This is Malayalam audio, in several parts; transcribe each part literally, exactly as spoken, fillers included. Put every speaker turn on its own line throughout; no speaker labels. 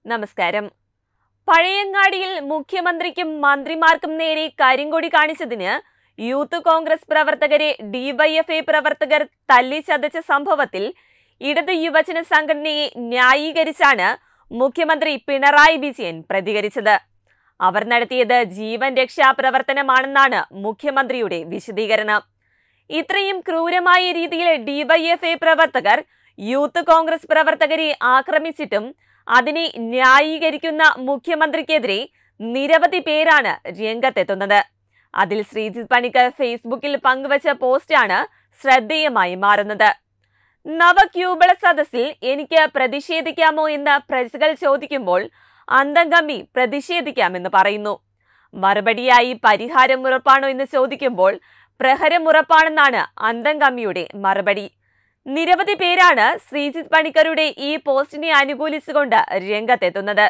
നമസ്കാരം. പഴയങ്ങാടിയിൽ മുഖ്യമന്ത്രിക്കും മന്ത്രിമാർക്കും നേരെ കരിങ്കൊടി കാണിച്ചതിന് യൂത്ത് കോൺഗ്രസ് പ്രവർത്തകരെ ഡിവൈഎഫ്ഐ പ്രവർത്തകർ തല്ലി ചതച്ച സംഭവത്തിൽ ഇടത് യുവജന സംഘടനയെ ന്യായീകരിച്ചാണ് മുഖ്യമന്ത്രി പിണറായി വിജയൻ പ്രതികരിച്ചത്. അവർ നടത്തിയത് ജീവൻ രക്ഷാ പ്രവർത്തനമാണെന്നാണ് മുഖ്യമന്ത്രിയുടെ വിശദീകരണം. ഇത്രയും ക്രൂരമായ രീതിയിൽ ഡിവൈഎഫ്ഐ പ്രവർത്തകർ യൂത്ത് കോൺഗ്രസ് പ്രവർത്തകരെ ആക്രമിച്ചിട്ടും അതിനെ ന്യായീകരിക്കുന്ന മുഖ്യമന്ത്രിക്കെതിരെ നിരവധി പേരാണ് രംഗത്തെത്തുന്നത്. അതിൽ ശ്രീജിത്ത് പണിക്കർ ഫേസ്ബുക്കിൽ പങ്കുവച്ച പോസ്റ്റാണ് ശ്രദ്ധേയമായി മാറുന്നത്. നവക്യൂബള സദസ്സിൽ എനിക്ക് പ്രതിഷേധിക്കാമോ എന്ന് പ്രജകൾ ചോദിക്കുമ്പോൾ അന്തംഗമ്മി പ്രതിഷേധിക്കാമെന്ന് പറയുന്നു. മറുപടിയായി പരിഹാരം ഉറപ്പാണോ എന്ന് ചോദിക്കുമ്പോൾ പ്രഹരം ഉറപ്പാണെന്നാണ് അന്തംഗമ്മിയുടെ മറുപടി. നിരവധി പേരാണ് ശ്രീജിത്ത് പണിക്കരുടെ ഈ പോസ്റ്റിനെ അനുകൂലിച്ചുകൊണ്ട് രംഗത്തെത്തുന്നത്.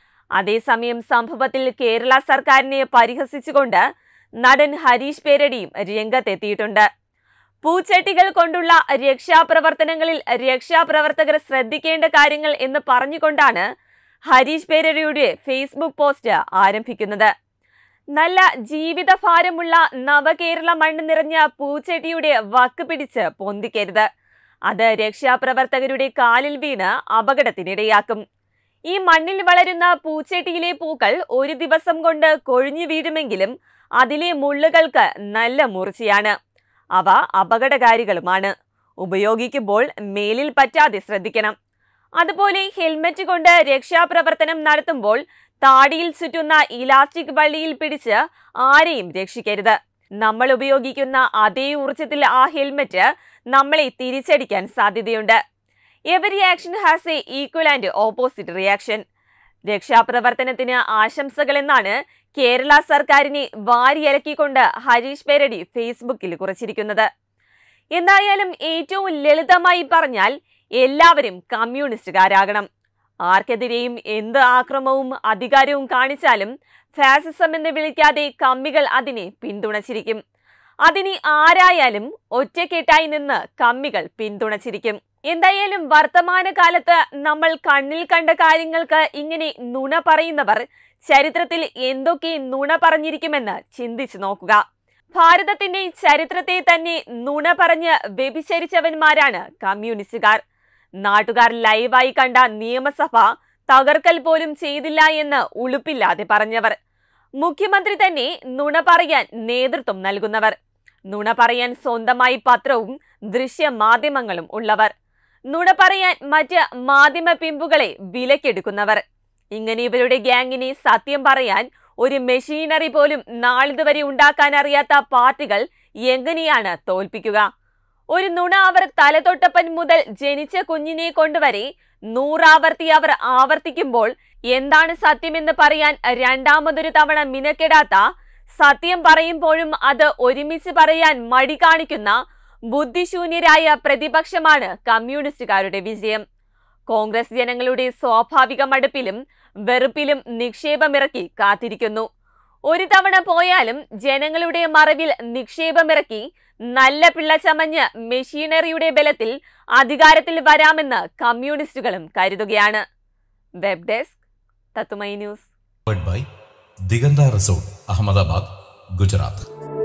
അതേസമയം സംഭവത്തിൽ കേരള സർക്കാരിനെ പരിഹസിച്ചുകൊണ്ട് നടൻ ഹരീഷ് പേരടിയും രംഗത്തെത്തിയിട്ടുണ്ട്. പൂച്ചട്ടികൾ കൊണ്ടുള്ള രക്ഷാപ്രവർത്തനങ്ങളിൽ രക്ഷാപ്രവർത്തകർ ശ്രദ്ധിക്കേണ്ട കാര്യങ്ങൾ എന്ന് പറഞ്ഞുകൊണ്ടാണ് ഹരീഷ് പേരടിയുടെ ഫേസ്ബുക്ക് പോസ്റ്റ് ആരംഭിക്കുന്നത്. നല്ല ജീവിതഭാരമുള്ള നവകേരള മണ്ണ് നിറഞ്ഞ പൂച്ചട്ടിയുടെ വക്ക് പിടിച്ച് പൊന്തിക്കരുത്. അത് രക്ഷാപ്രവർത്തകരുടെ കാലിൽ വീണ് അപകടത്തിനിടയാക്കും. ഈ മണ്ണിൽ വളരുന്ന പൂച്ചട്ടിയിലെ പൂക്കൾ ഒരു ദിവസം കൊണ്ട് കൊഴിഞ്ഞു വീഴുമെങ്കിലും അതിലെ മുള്ളുകൾക്ക് നല്ല മൂർച്ചയാണ്. അവ അപകടകാരികളുമാണ്. ഉപയോഗിക്കുമ്പോൾ മേലിൽ പറ്റാതെ ശ്രദ്ധിക്കണം. അതുപോലെ ഹെൽമറ്റ് കൊണ്ട് രക്ഷാപ്രവർത്തനം നടത്തുമ്പോൾ താടിയിൽ ചുറ്റുന്ന ഇലാസ്റ്റിക് വള്ളിയിൽ പിടിച്ച് ആരെയും രക്ഷിക്കരുത്. നമ്മൾ ഉപയോഗിക്കുന്ന അതേ ഊർജത്തിൽ ആ ഹെൽമറ്റ് നമ്മളെ തിരിച്ചടിക്കാൻ സാധ്യതയുണ്ട്. Every action has a equal and opposite reaction. രക്ഷാപ്രവർത്തനത്തിന് ആശംസകൾ എന്നാണ് കേരള സർക്കാരിനെ വാരിയലക്കിക്കൊണ്ട് ഹരീഷ് പേരടി ഫേസ്ബുക്കിൽ കുറിച്ചിരിക്കുന്നത്. എന്തായാലും ഏറ്റവും ലളിതമായി പറഞ്ഞാൽ എല്ലാവരും കമ്മ്യൂണിസ്റ്റുകാരാകണം. ആർക്കെതിരെയും എന്ത് ആക്രമവും അധികാരവും കാണിച്ചാലും ഫാസിസം എന്ന് വിളിക്കാതെ കമ്മികൾ അതിനെ പിന്തുണച്ചിരിക്കും. അതിന് ആരായാലും ഒറ്റക്കെട്ടായി നിന്ന് കമ്മികൾ പിന്തുണച്ചിരിക്കും. എന്തായാലും വർത്തമാനകാലത്ത് നമ്മൾ കണ്ണിൽ കണ്ട കാര്യങ്ങൾക്ക് ഇങ്ങനെ നുണ പറയുന്നവർ ചരിത്രത്തിൽ എന്തൊക്കെ നുണ പറഞ്ഞിരിക്കുമെന്ന് ചിന്തിച്ചു നോക്കുക. ഭാരതത്തിന്റെ ചരിത്രത്തെ തന്നെ നുണ പറഞ്ഞ് വ്യഭിചരിച്ചവന്മാരാണ് കമ്മ്യൂണിസ്റ്റുകാർ. നാട്ടുകാർ ലൈവായി കണ്ട നിയമസഭ തകർക്കൽ പോലും ചെയ്തില്ല എന്ന് ഉളുപ്പില്ലാതെ പറഞ്ഞവർ. മുഖ്യമന്ത്രി തന്നെ നുണ പറയാൻ നേതൃത്വം നൽകുന്നവർ. നുണ പറയാൻ സ്വന്തമായി പത്രവും ദൃശ്യ മാധ്യമങ്ങളും ഉള്ളവർ. നുണ പറയാൻ മറ്റ് മാധ്യമ പിമ്പുകളെ വിലക്കെടുക്കുന്നവർ. ഇങ്ങനെ ഇവരുടെ ഗ്യാങ്ങിനെ സത്യം പറയാൻ ഒരു മെഷീനറി പോലും നാളിതുവരെ ഉണ്ടാക്കാൻ അറിയാത്ത പാർട്ടികൾ എങ്ങനെയാണ് തോൽപ്പിക്കുക? ഒരു നുണ അവർ തലതൊട്ടപ്പൻ മുതൽ ജനിച്ച കുഞ്ഞിനെ കൊണ്ടുവരെ നൂറാവർത്തി അവർ ആവർത്തിക്കുമ്പോൾ എന്താണ് സത്യമെന്ന് പറയാൻ രണ്ടാമതൊരു തവണ മിനക്കെടാത്ത, സത്യം പറയുമ്പോഴും അത് ഒരുമിച്ച് പറയാൻ മടി കാണിക്കുന്ന ബുദ്ധിശൂന്യരായ പ്രതിപക്ഷമാണ് കമ്മ്യൂണിസ്റ്റുകാരുടെ വിജയം. കോൺഗ്രസ് ജനങ്ങളുടെ സ്വാഭാവിക മടുപ്പിലും വെറുപ്പിലും നിക്ഷേപമിറക്കി കാത്തിരിക്കുന്നു. ഒരു തവണ പോയാലും ജനങ്ങളുടെ മറവിൽ നിക്ഷേപമിറക്കി നല്ല പിള്ള ചമഞ്ഞ് മെഷീനറിയുടെ ബലത്തിൽ അധികാരത്തിൽ വരാമെന്ന് കമ്മ്യൂണിസ്റ്റുകളും കരുതുകയാണ്. Web desk Tatwamayi news.
Diganta resort, Ahmedabad, Gujarat.